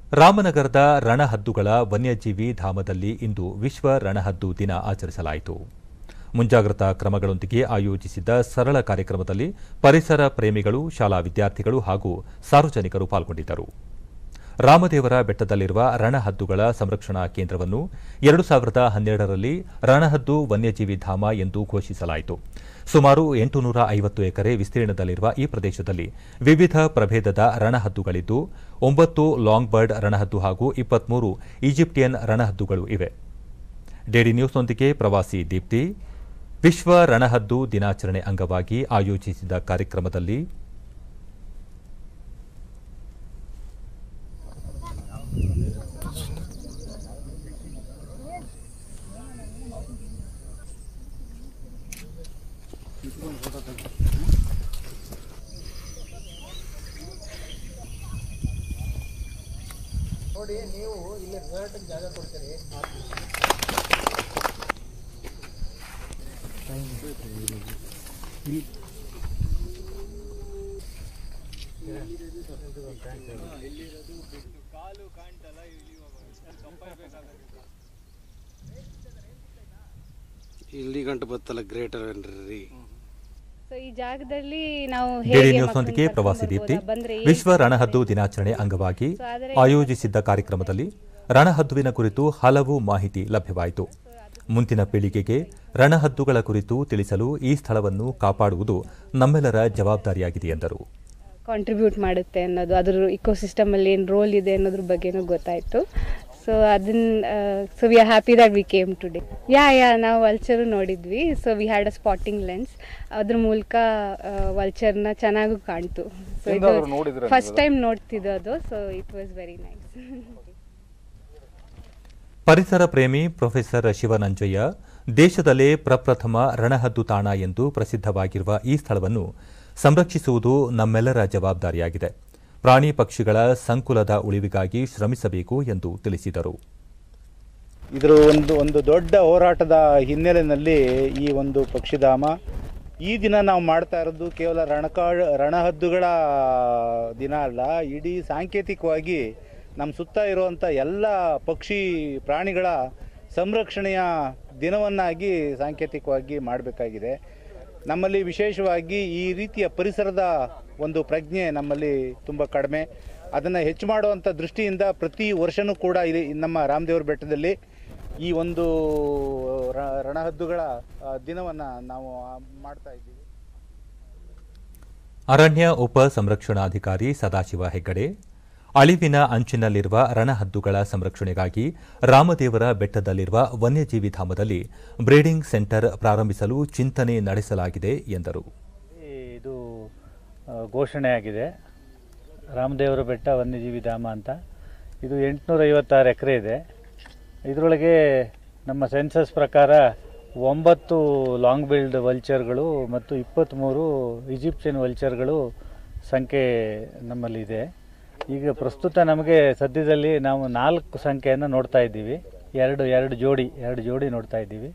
ರಾಮನಗರದ ರಣಹದ್ದುಗಳ ವನ್ಯಜೀವಿ ಧಾಮದಲ್ಲಿ ಇಂದು ವಿಶ್ವ ರಣಹದ್ದು ದಿನ ಆಚರಿಸಲಾಯಿತು. ಮುಂಜಾಗ್ರತಾ ಕ್ರಮಗಳೊಂದಿಗೆ ಆಯೋಜಿಸಿದ್ದ ಸರಳ ಕಾರ್ಯಕ್ರಮದಲ್ಲಿ ಪರಿಸರ ಪ್ರೇಮಿಗಳು, ಶಾಲಾ ವಿದ್ಯಾರ್ಥಿಗಳು ಹಾಗೂ ಸಾರ್ವಜನಿಕರು ಪಾಲ್ಗೊಂಡಿದ್ದರು. ರಾಮದೇವರ ಬೆಟ್ಟದಲ್ಲಿರುವ ರಣಹದ್ದುಗಳ ಸಂರಕ್ಷಣಾ ಕೇಂದ್ರವನ್ನು 2012ರಲ್ಲಿ ರಣಹದ್ದು ವನ್ಯಜೀವಿ ಧಾಮ ಎಂದು ಘೋಷಿಸಲಾಯಿತು. ಸುಮಾರು 850 ಎಕರೆ ವಿಸ್ತೀರ್ಣದಲ್ಲಿರುವ ಈ ಪ್ರದೇಶದಲ್ಲಿ ವಿವಿಧ ಪ್ರಭೇದದ ರಣಹದ್ದುಗಳಿದ್ದು 9 ಲಾಂಗ್ ಬರ್ಡ್ ರಣಹದ್ದು ಹಾಗೂ 23 ಈಜಿಪ್ಟಿಯನ್ ರಣಹದ್ದುಗಳು ಇವೆ. ಡಿಡಿ ನ್ಯೂಸ್ನೊಂದಿಗೆ ಪ್ರವಾಸಿ ದೀಪ್ತಿ. ವಿಶ್ವ ರಣಹದ್ದು ದಿನಾಚರಣೆ ಅಂಗವಾಗಿ ಆಯೋಜಿಸಿದ ಕಾರ್ಯಕ್ರಮದಲ್ಲಿ ನೋಡಿ, ನೀವು ಇಲ್ಲಿ ರಿಸಾರ್ಟ್ ಜಾಗ ಕೊಡ್ತೀರಿ. ಇಲ್ಲಿ ಗಂಟು ಬತ್ತಲ್ಲ ಗ್ರೇಟರ್ ಏನ್ರಿ. ಈ ಜಾಗದಲ್ಲಿ ನಾವು ಡಿಡಿ ನ್ಯೂಸ್ನೊಂದಿಗೆ ಪ್ರವಾಸಿ ದೀಪ್ತಿ. ವಿಶ್ವ ರಣಹದ್ದು ದಿನಾಚರಣೆ ಅಂಗವಾಗಿ ಆಯೋಜಿಸಿದ್ದ ಕಾರ್ಯಕ್ರಮದಲ್ಲಿ ರಣಹದ್ದುವಿನ ಕುರಿತು ಹಲವು ಮಾಹಿತಿ ಲಭ್ಯವಾಯಿತು. ಮುಂದಿನ ಪೀಳಿಗೆಗೆ ರಣಹದ್ದುಗಳ ಕುರಿತು ತಿಳಿಸಲು ಈ ಸ್ಥಳವನ್ನು ಕಾಪಾಡುವುದು ನಮ್ಮೆಲ್ಲರ ಜವಾಬ್ದಾರಿಯಾಗಿದೆ ಎಂದರು. ಕಾಂಟ್ರಿಬ್ಯೂಟ್ ಮಾಡುತ್ತೆ ಅನ್ನೋದು, ಅದರ ಇಕೋಸಿಸ್ಟಮ್ ಅಲ್ಲಿ ಏನು ರೋಲ್ ಇದೆ ಅನ್ನೋದ್ರ ಬಗ್ಗೆನೂ ಗೊತ್ತಾಯಿತು. So we are happy that we came today. ನಾವು ವಲ್ಚರು ನೋಡಿದ್ವಿ. So we had a spotting lens. ಅದ್ರ ಮೂಲಕ ವಲ್ಚರ್ನ ಚೆನ್ನಾಗೂ ಕಾಣ್ತು. ಸೊ ಇದು ಫಸ್ಟ್ ಟೈಮ್ ನೋಡ್ತಿದ್ದೋದು. So it was very nice. ಪರಿಸರ ಪ್ರೇಮಿ ಪ್ರೊಫೆಸರ್ ಶಿವನಂಜಯ್ಯ, ದೇಶದಲ್ಲೇ ಪ್ರಪ್ರಥಮ ರಣಹದ್ದು ತಾಣ ಎಂದು ಪ್ರಸಿದ್ಧವಾಗಿರುವ ಈ ಸ್ಥಳವನ್ನು ಸಂರಕ್ಷಿಸುವುದು ನಮ್ಮೆಲ್ಲರ ಜವಾಬ್ದಾರಿಯಾಗಿದೆ. ಪ್ರಾಣಿ ಪಕ್ಷಿಗಳ ಸಂಕುಲದ ಉಳಿವಿಗಾಗಿ ಶ್ರಮಿಸಬೇಕು ಎಂದು ತಿಳಿಸಿದರು. ಇದರ ಒಂದು ದೊಡ್ಡ ಹೋರಾಟದ ಹಿನ್ನೆಲೆಯಲ್ಲಿ ಈ ಒಂದು ಪಕ್ಷಿಧಾಮ ಈ ದಿನ ನಾವು ಮಾಡ್ತಾ ಇರೋದು ಕೇವಲ ರಣಹದ್ದುಗಳ ದಿನ ಅಲ್ಲ, ಇಡೀ ಸಾಂಕೇತಿಕವಾಗಿ ನಮ್ಮ ಸುತ್ತ ಇರುವಂಥ ಎಲ್ಲ ಪಕ್ಷಿ ಪ್ರಾಣಿಗಳ ಸಂರಕ್ಷಣೆಯ ದಿನವನ್ನಾಗಿ ಸಾಂಕೇತಿಕವಾಗಿ ಮಾಡಬೇಕಾಗಿದೆ. ನಮ್ಮಲ್ಲಿ ವಿಶೇಷವಾಗಿ ಈ ರೀತಿಯ ಪರಿಸರದ ಒಂದು ಪ್ರಜ್ಞೆ ನಮ್ಮಲ್ಲಿ ತುಂಬ ಕಡಿಮೆ. ಅದನ್ನು ಹೆಚ್ಚು ಮಾಡುವಂಥ ದೃಷ್ಟಿಯಿಂದ ಪ್ರತಿ ವರ್ಷವೂ ಕೂಡ ಇಲ್ಲಿ ನಮ್ಮ ರಾಮದೇವರ ಬೆಟ್ಟದಲ್ಲಿ ಈ ಒಂದು ರಣಹದ್ದುಗಳ ದಿನವನ್ನು ನಾವು ಮಾಡ್ತಾ ಇದ್ದೀವಿ. ಅರಣ್ಯ ಉಪ ಸಂರಕ್ಷಣಾಧಿಕಾರಿ ಸದಾಶಿವ ಹೆಗ್ಗಡೆ, ಅಳಿವಿನ ಅಂಚಿನಲ್ಲಿರುವ ರಣಹದ್ದುಗಳ ಸಂರಕ್ಷಣೆಗಾಗಿ ರಾಮದೇವರ ಬೆಟ್ಟದಲ್ಲಿರುವ ವನ್ಯಜೀವಿ ಧಾಮದಲ್ಲಿ ಬ್ರೀಡಿಂಗ್ ಸೆಂಟರ್ ಪ್ರಾರಂಭಿಸಲು ಚಿಂತನೆ ನಡೆಸಲಾಗಿದೆ ಎಂದರು. ಇದು ಘೋಷಣೆಯಾಗಿದೆ, ರಾಮದೇವರ ಬೆಟ್ಟ ವನ್ಯಜೀವಿ ಧಾಮ ಅಂತ. ಇದು 856 ಎಕರೆ ಇದೆ. ಇದರೊಳಗೆ ನಮ್ಮ ಸೆನ್ಸಸ್ ಪ್ರಕಾರ 9 ಲಾಂಗ್ ಬಿಲ್ಡ್ ವಲ್ಚರ್ಗಳು ಮತ್ತು 23 ಈಜಿಪ್ಷಿಯನ್ ವಲ್ಚರ್ಗಳು ಸಂಖ್ಯೆ ನಮ್ಮಲ್ಲಿದೆ. ಈಗ ಪ್ರಸ್ತುತ ನಮಗೆ ಸದ್ಯದಲ್ಲಿ ನಾವು 4 ಸಂಖ್ಯೆಯನ್ನು ನೋಡ್ತಾ ಇದ್ದೀವಿ. ಎರಡು ಜೋಡಿ ನೋಡ್ತಾ ಇದ್ದೀವಿ.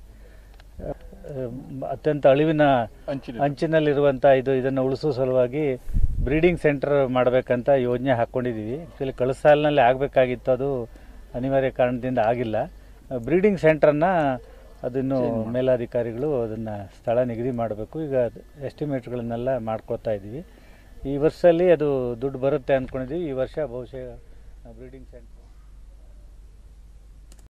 ಅತ್ಯಂತ ಅಳಿವಿನ ಅಂಚಿನಲ್ಲಿರುವಂಥ ಇದನ್ನು ಉಳಿಸೋ ಸಲುವಾಗಿ ಬ್ರೀಡಿಂಗ್ ಸೆಂಟರ್ ಮಾಡಬೇಕಂತ ಯೋಜನೆ ಹಾಕ್ಕೊಂಡಿದ್ದೀವಿ. ಆ್ಯಕ್ಚುಲಿ ಕಳೆದ ಸಾಲಿನಲ್ಲಿ ಆಗಬೇಕಾಗಿತ್ತು, ಅದು ಅನಿವಾರ್ಯ ಕಾರಣದಿಂದ ಆಗಿಲ್ಲ. ಬ್ರೀಡಿಂಗ್ ಸೆಂಟ್ರನ್ನು ಅದನ್ನು ಮೇಲಾಧಿಕಾರಿಗಳು ಅದನ್ನು ಸ್ಥಳ ನಿಗದಿ ಮಾಡಬೇಕು. ಈಗ ಎಸ್ಟಿಮೇಟ್ಗಳನ್ನೆಲ್ಲ ಮಾಡ್ಕೊತಾ ಇದ್ದೀವಿ. ಈ ವರ್ಷದಲ್ಲಿ ಅದು ದುಡ್ಡು ಬರುತ್ತೆ ಅಂದ್ಕೊಂಡಿದ್ದೀವಿ. ಈ ವರ್ಷ ಬಹುಶಃ ಬ್ರೀಡಿಂಗ್ ಸೆಂಟರ್